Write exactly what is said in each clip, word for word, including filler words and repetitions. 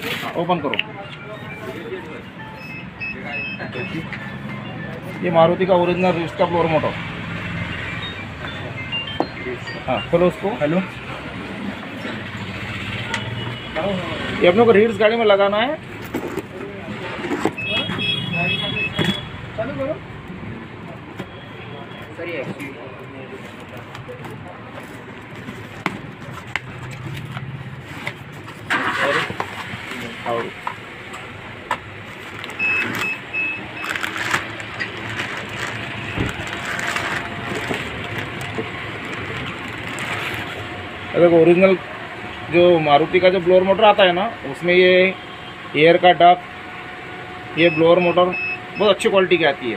Open करो। ये मारुति का ओरिजिनल रीड्स का फ्लोर मोटर। हाँ खोलो उसको। हेलो, ये अपनों को रीड्स गाड़ी में लगाना है। चालू करो। और देखो ओरिजिनल जो मारुति का जो ब्लोअर मोटर आता है ना, उसमें ये एयर का डक, ये ब्लोअर मोटर बहुत अच्छी क्वालिटी की आती है।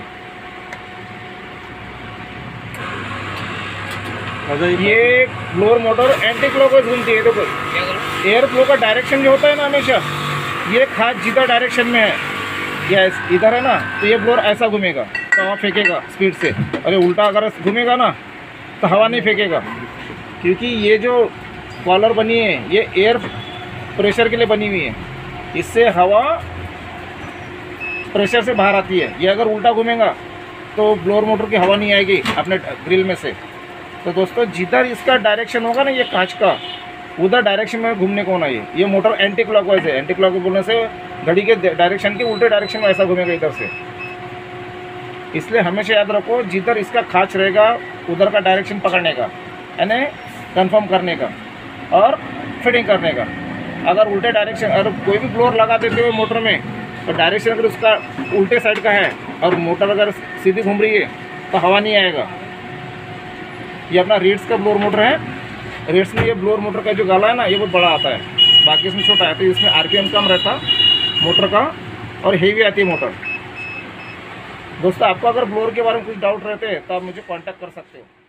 ये ब्लोअर मोटर एंटी क्लॉकवाइज घूमती है। देखो एयर फ्लो का डायरेक्शन जो होता है ना, हमेशा ये खास जीता डायरेक्शन में है। या इधर है ना, तो ये ब्लोअर ऐसा घूमेगा तो हवा फेंकेगा स्पीड से। अरे उल्टा अगर घूमेगा ना तो हवा नहीं फेंकेगा, क्योंकि ये जो कॉलर बनी है ये एयर प्रेशर के लिए बनी हुई है। इससे हवा प्रेशर से बाहर आती है। ये अगर उल्टा घूमेगा तो ब्लोअर मोटर की हवा नहीं आएगी अपने ग्रिल में से। तो दोस्तों जिधर इसका डायरेक्शन होगा ना ये कांच का, उधर डायरेक्शन में घूमने को होना। ये ये मोटर एंटी क्लॉकवाइज है। एंटी क्लॉकवाइज बोलने से घड़ी के डायरेक्शन के उल्टे डायरेक्शन में ऐसा घूमेगा इधर से। इसलिए हमेशा याद रखो, जिधर इसका खांच रहेगा उधर का डायरेक्शन पकड़ने का, यानी कंफर्म करने का और फिटिंग करने का। अगर उल्टे डायरेक्शन, अगर कोई भी ब्लोअर लगा देते हुए मोटर में तो डायरेक्शन अगर उसका उल्टे साइड का है और मोटर अगर सीधी घूम रही है तो हवा नहीं आएगा। ये अपना रीड्स का ब्लोअर मोटर है। रीड्स में ये ब्लोअर मोटर का जो गाला है ना, ये बहुत बड़ा आता है, बाकी इसमें छोटा है। तो इसमें आरपीएम कम रहता मोटर का और हेवी आती है मोटर। दोस्तों आपको अगर ब्लोअर के बारे में कुछ डाउट रहते हैं तो आप मुझे कांटेक्ट कर सकते हो।